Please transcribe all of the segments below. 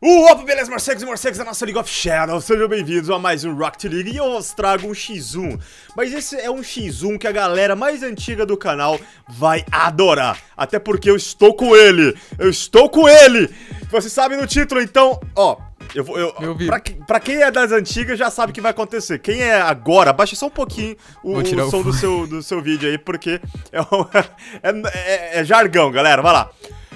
Opa, beleza, morcegos e morcegas da nossa League of Shadows, sejam bem-vindos a mais um Rocket League e eu vos trago um X1. Mas esse é um X1 que a galera mais antiga do canal vai adorar, até porque eu estou com ele, Você sabe no título, então, ó, pra quem é das antigas já sabe o que vai acontecer. Quem é agora, abaixa só um pouquinho o som do seu vídeo aí, porque é jargão, galera, vai lá.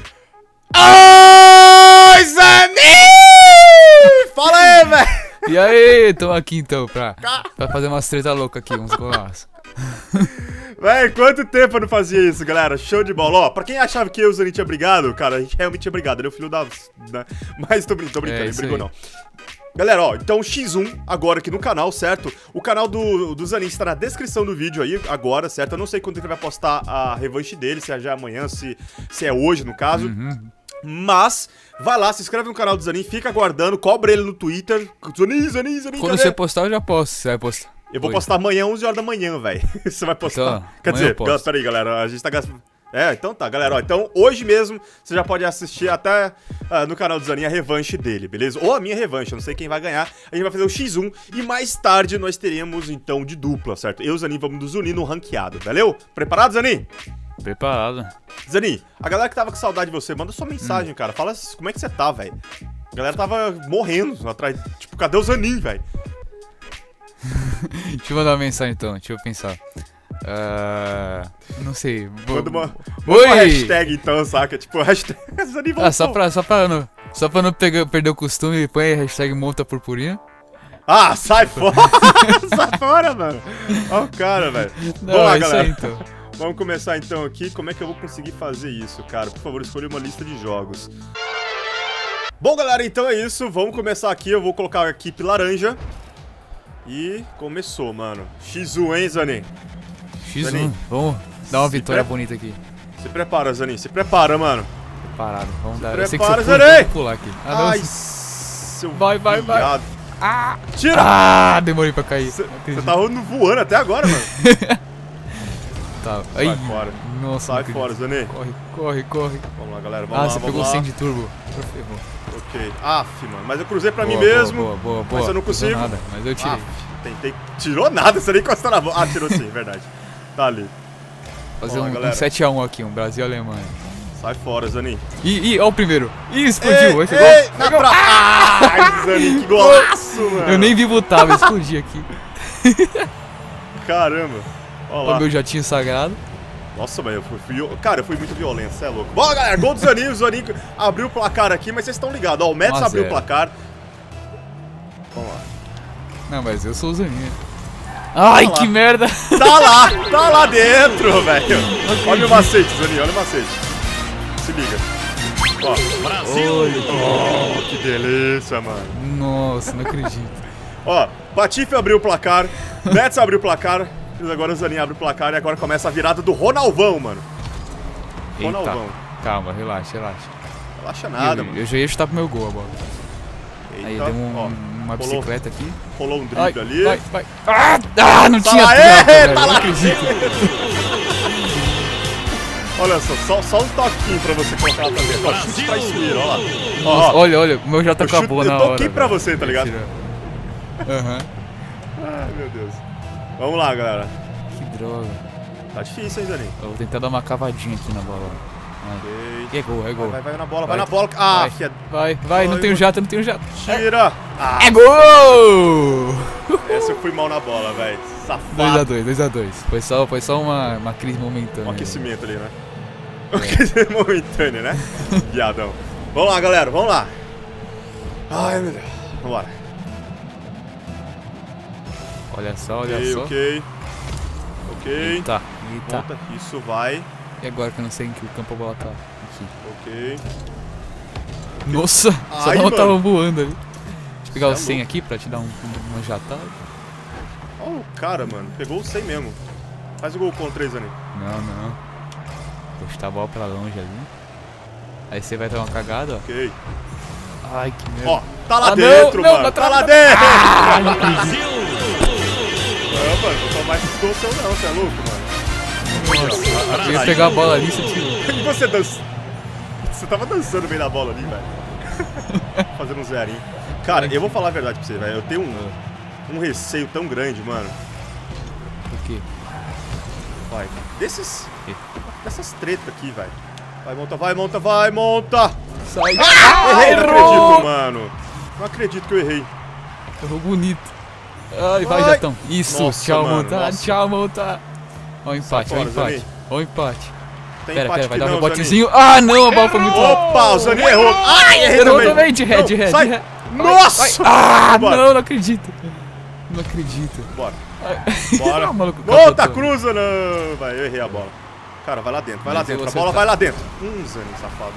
Oi, Zanin! Fala aí, velho! E aí, tô aqui então pra fazer umas treta loucas aqui, uns golaços. Véi, quanto tempo eu não fazia isso, galera? Show de bola. Ó, pra quem achava que eu e o Zanin tinha brigado, cara, a gente realmente tinha brigado. Ele é o filho da... Né? Mas tô brincando, ele brigou não. Galera, ó, então X1 agora aqui no canal, certo? O canal do Zanin está na descrição do vídeo aí agora, certo? Eu não sei quando ele vai postar a revanche dele, se é já amanhã, se é hoje, no caso. Mas, vai lá, se inscreve no canal do Zanin, fica aguardando, cobra ele no Twitter. Zanin. Quando você postar, eu já posto. Você vai postar? Eu vou postar amanhã, 11 horas da manhã, velho. Você vai postar. Então, quer dizer, peraí, galera, a gente tá gastando... então tá, galera, ó, então hoje mesmo você já pode assistir até no canal do Zanin a revanche dele, beleza? Ou a minha revanche, eu não sei quem vai ganhar. A gente vai fazer o X1 e mais tarde nós teremos, então, de dupla, certo? Eu e o Zanin vamos nos unir no ranqueado, valeu? Preparado, Zanin? Preparado. Zanin, a galera que tava com saudade de você, manda sua mensagem, cara. Fala como é que você tá, velho. A galera tava morrendo atrás, tipo, cadê o Zanin, velho? Deixa eu mandar uma mensagem então, deixa eu pensar. Não sei. Manda uma hashtag então, saca? Tipo, hashtag Zanin voltou. Só pra não perder o costume, põe a hashtag monta purpurina. Ah, sai fora! Sai fora, mano! Ó o cara, velho. Vamos lá, galera. Aí, então. Vamos começar então aqui. Como é que eu vou conseguir fazer isso, cara? Por favor, escolha uma lista de jogos. Bom, galera, então é isso. Vamos começar aqui. Eu vou colocar a equipe laranja. E começou, mano. X1, hein, Zanin? X1, Zanin, vamos dar uma vitória bonita aqui. Se prepara, Zanin. Se prepara, mano. Preparado, vamos dar. Eu sei que você pular aqui. Ai, seu vai. Ah, tira! Ah, demorei pra cair. Você tá voando até agora, mano. Tá. Sai Ai, fora. Nossa, sai fora, Zanin. Corre. Vamos lá, galera. Vamos lá, você pegou 100 de turbo. Ok. Mano. Mas eu cruzei pra mim mesmo. Boa. Mas eu não consigo. Nada, mas eu tirei. Tentei. Tirou nada, você nem encostou na bola. Tirou sim, verdade. Tá ali. Fazer um 7x1 aqui, um Brasil e Alemanha. Sai fora, Zanin. Ó o primeiro. Ih, explodiu. Ai, Zanin, que golaço, mano. Eu nem vi botar, mas explodi aqui. Caramba. Olha lá. O meu jatinho sagrado. Nossa, velho, eu fui muito violento, você é louco. Bom, galera, gol do Zanin, o Zanin abriu o placar aqui, mas vocês estão ligados, ó, o Mets abriu o placar. Vamos lá. Não, mas eu sou o Zanin. Ai, que merda. Tá lá dentro, velho. Olha o macete, Zanin, olha o macete. Se liga. Ó, Brasil. Oh, que delícia, mano. Nossa, não acredito. Ó, Patife abriu o placar, Mets abriu o placar. Agora o Zanin abre o placar e agora começa a virada do Ronalvão, mano. Eita. Ronalvão. Calma, relaxa. Relaxa nada, mano. Eu já ia chutar pro meu gol a bola. Eita, aí deu uma bicicleta aqui. Rolou um drible ali. Vai. Não tinha tá não lá. acredito. Olha só um toquinho pra você colocar lá pra dentro. Ó, chute pra Ismir, olha lá. Nossa, olha, o meu já tá com a boa na hora. Eu toquei pra você, tá ligado? Aham. Ai, meu Deus. Vamos lá, galera. Que droga. Tá difícil, hein, Zanin? Eu vou tentar dar uma cavadinha aqui na bola. Ok. E é gol. Vai na bola, vai na bola. Ah, filha. Vai, não tenho jato. Tira. É gol! Essa eu fui mal na bola, velho. Safado. 2x2. Foi só uma crise momentânea. Um aquecimento ali, né? Um aquecimento momentâneo, né? Viadão. Vamos lá, galera, vamos lá. Ai, meu Deus. Vambora. Olha só. Ok. Eita. Volta. Isso vai. E agora que eu não sei em que campo a bola tá? Aqui. Ok. Nossa, só não tava voando ali. Deixa eu pegar o 100 aqui pra te dar uma jatada. Olha o cara, mano. Pegou o 100 mesmo. Faz o gol contra eles, Zanin. Não. Vou chutar a bola pra longe ali. Aí você vai dar uma cagada, ó. Ok. Ai, que merda. Ó, tá lá dentro, mano. Tá lá dentro. Brasil! Não, mano, não tomar esses gols seu não, você é louco, mano. Nossa, eu ia pegar a bola ali e você tirou. E você dança. Você tava dançando bem na bola ali, velho. Fazendo no zerinho. Cara, eu vou falar a verdade pra você, velho. Eu tenho um receio tão grande, mano. Por quê? Vai. Dessas tretas aqui, velho. Vai, monta, vai, monta, vai, monta! Sai. Errei, não acredito, mano. Não acredito que eu errei. Errou bonito. Ai, vai, Jatão. Isso, nossa, tchau, mano, monta. nossa. Tchau, monta. Ó o empate, ó o empate. Ó o empate. Pera, vai dar um rebotezinho. Ah, não, a bola foi muito alta. Opa, o Zanin errou. Ai, errei Errou também, de red. Sai. Nossa! Ah, não acredito. Não acredito. Bora. Bora. Monta, cruza, não. Vai, eu errei a bola. Cara, vai lá dentro, vai lá dentro. A bola vai lá dentro. Zanin, safado.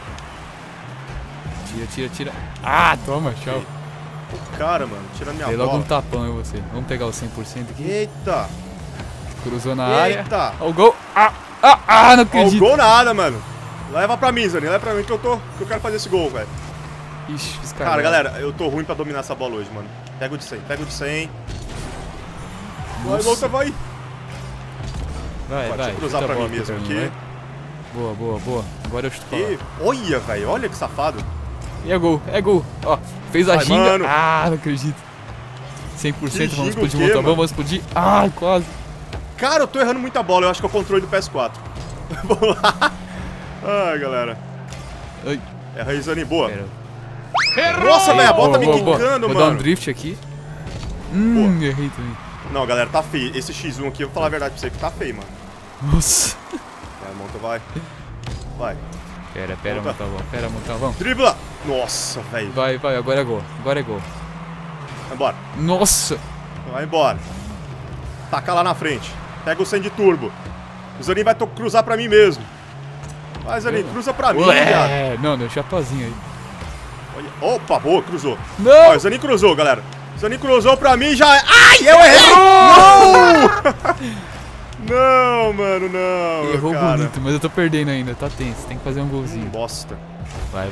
Tira. Ah, toma, tchau. O cara, mano, tira minha bola. Dei logo um tapão em você. Vamos pegar o 100% aqui. Eita. Cruzou na área. Eita. Ó o gol. Não acredito. Ó, o gol nada, mano. Leva pra mim, Zanin. Leva pra mim que eu quero fazer esse gol, velho. Ixi, fiz cara, galera, eu tô ruim pra dominar essa bola hoje, mano. Pega o de 100, pega o de 100. Vai, volta, vai. Vai. Deixa eu cruzar pra mim mesmo aqui. Boa. Agora eu chuto pra lá. Olha, velho, olha que safado. E é gol. Ó, fez a ginga. Mano. Ah, não acredito. 100%, vamos explodir o motor, vamos explodir. Ah, quase. Cara, eu tô errando muita bola, eu acho que é o controle do PS4. Vamos lá. Ai, galera. Ai. Erra aí, Zanin, boa. Pera. Nossa, velho, a bola tá me quicando, mano. Vou dar um drift aqui. Errei também. Não, galera, tá feio. Esse X1 aqui, eu vou falar a verdade pra você, que tá feio, mano. Nossa. Vai, monta, vai. Vai. Pera, Montavão. Dribla! Nossa, velho. Vai, agora é gol. Vai embora. Nossa. Vai embora. Taca lá na frente. Pega o 100 de turbo. O Zanin vai cruzar pra mim mesmo. Vai, Zanin, cruza pra mim, viado. Não, deu chapazinho aí. Olha. Opa, boa, cruzou. Não! Ó, o Zanin cruzou, galera. O Zanin cruzou pra mim já. Ai, eu errei! Não! Não, mano, não. Errou cara. bonito, mas eu tô perdendo ainda. Tá tenso, tem que fazer um golzinho. Bosta. Vai.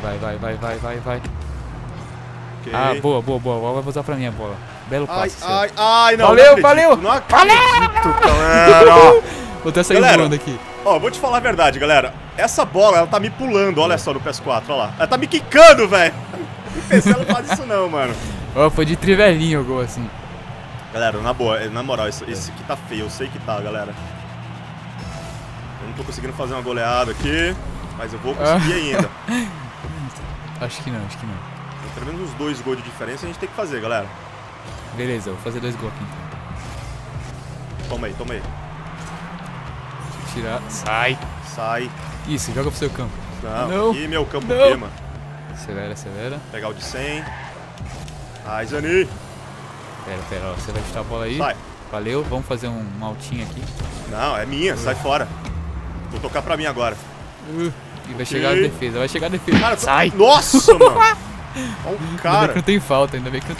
Okay. Ah, boa. Vai voltar pra mim a bola. Belo passe. Ai, não. Valeu! Não acredito, galera. Vou até sair voando aqui. Ó, vou te falar a verdade, galera. Essa bola, ela tá me pulando, olha só no PS4, olha lá. Ela tá me quicando, velho. O PC não faz isso não, mano. Ó, foi de trivelinho o gol assim. Galera, na boa, na moral, esse aqui tá feio, eu sei que tá, galera. Eu não tô conseguindo fazer uma goleada aqui, mas eu vou conseguir ainda. Acho que não. Pelo menos uns 2 gols de diferença a gente tem que fazer, galera. Beleza, eu vou fazer 2 gols aqui então. Toma aí. Deixa eu tirar. Sai. Isso, joga pro seu campo. Não. Aqui meu campo o quê, mano? Acelera. Pegar o de 100. Ai, Zanin. Pera, ó, você vai chutar a bola aí. Sai. Valeu, vamos fazer um altinho aqui. Não, é minha, sai fora. Vou tocar pra mim agora. E vai chegar a defesa, Cara, sai! Nossa, mano! Olha o cara. Ainda bem que não tem falta,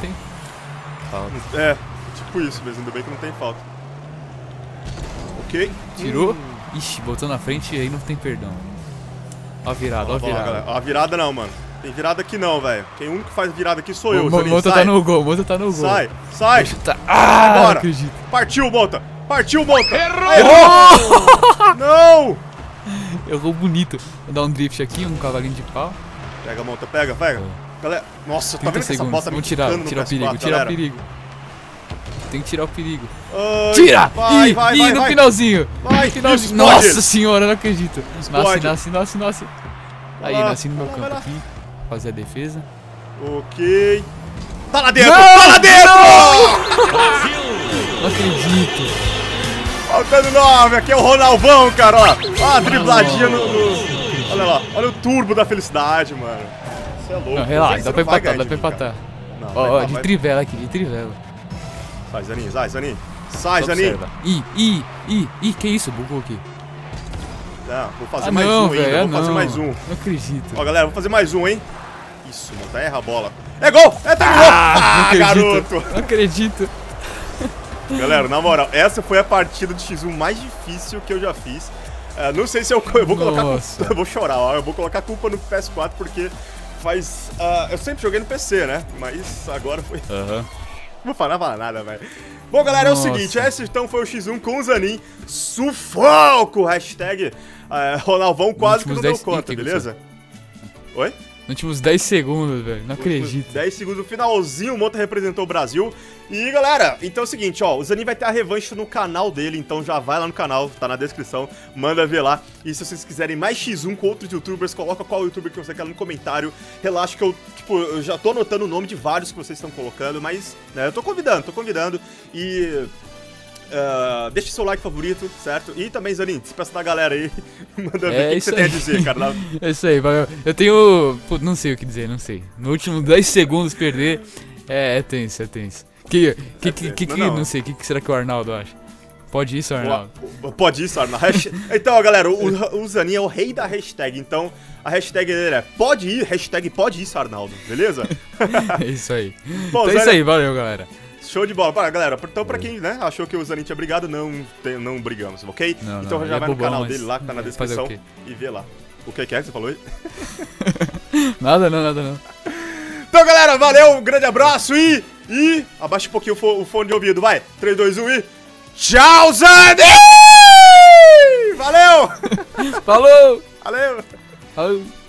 É, tipo isso mesmo, ainda bem que não tem falta. Ok. Tirou? Ixi, botou na frente e aí não tem perdão. Ó a virada, ó a virada. Ó a virada não, mano. Tem virada aqui não, velho. Quem único que faz virada aqui sou eu. Monta tá no gol, Sai. Não acredito. Partiu, Monta. Errou! Não! Errou bonito. Vou dar um drift aqui, um cavalinho de pau. Pega, Monta, pega. Galera, nossa, tá vendo que essa bola tá me tirar o PS4, perigo. Tem que tirar o perigo. Ai, tira! Vai, no finalzinho. Vai, Nossa senhora, não acredito. Nasce. Aí, lá, nasci no meu campo vai lá. aqui. Fazer a defesa. Ok. Tá lá dentro! Não acredito. Faltando 9, aqui é o Ronaldão, cara, ó. Ó a dribladinha no... Olha lá, olha o turbo da felicidade, mano. Você é louco. Não, relaxa, dá pra empatar, Ó, de trivela aqui, de trivela. Sai, Zanin. Sai, Zanin. Ih, que isso? Bugou aqui. Não, vou fazer mais um ainda, vou fazer mais um. Não acredito. Ó, galera, vou fazer mais um, hein. Isso, Monta, erra a bola. É gol! Tá garoto! Não acredito. Galera, na moral, essa foi a partida de X1 mais difícil que eu já fiz. Não sei se eu vou colocar... Eu vou chorar, ó. Eu vou colocar a culpa no PS4 porque faz... eu sempre joguei no PC, né? Mas agora foi... Não vou falar nada, velho. Bom, galera, é o seguinte. Esse então foi o X1 com o Zanin. Sufoco! Hashtag Ronaldão quase que não deu conta, beleza? Oi? Nos últimos 10 segundos, velho. Não acredito. 10 segundos, no finalzinho, o Monta representou o Brasil. E, galera, então é o seguinte, ó. O Zanin vai ter a revanche no canal dele, então já vai lá no canal, tá na descrição. Manda ver lá. E se vocês quiserem mais X1 com outros youtubers, coloca qual youtuber que você quer no comentário. Relaxa que eu já tô anotando o nome de vários que vocês estão colocando, mas, né, eu tô convidando. E... deixa seu like favorito, certo? E também, Zanin, despeça da galera aí. Manda ver o que você tem a dizer, cara. É isso aí, valeu. Eu tenho... Pô, não sei o que dizer, não sei. No último 10 segundos perder é tenso, é tenso. Não sei, o que será que o Arnaldo acha? Pode isso, Arnaldo? Pode isso, Arnaldo. Então, galera, o Zanin é o rei da hashtag, então a hashtag dele é pode ir, hashtag pode isso, Arnaldo, beleza? É isso aí. Bom, então é isso aí, valeu, galera. Show de bola. Galera, então pra quem, né, achou que o Zanin tinha brigado, não brigamos, ok? Não, então já vai no canal dele lá, que tá na descrição, e vê lá. O que é que você falou aí? Nada não. Então, galera, valeu, um grande abraço e abaixa um pouquinho o fone de ouvido, vai. 3, 2, 1 e... Tchau, Zanin! Valeu! Falou! Valeu! Falou!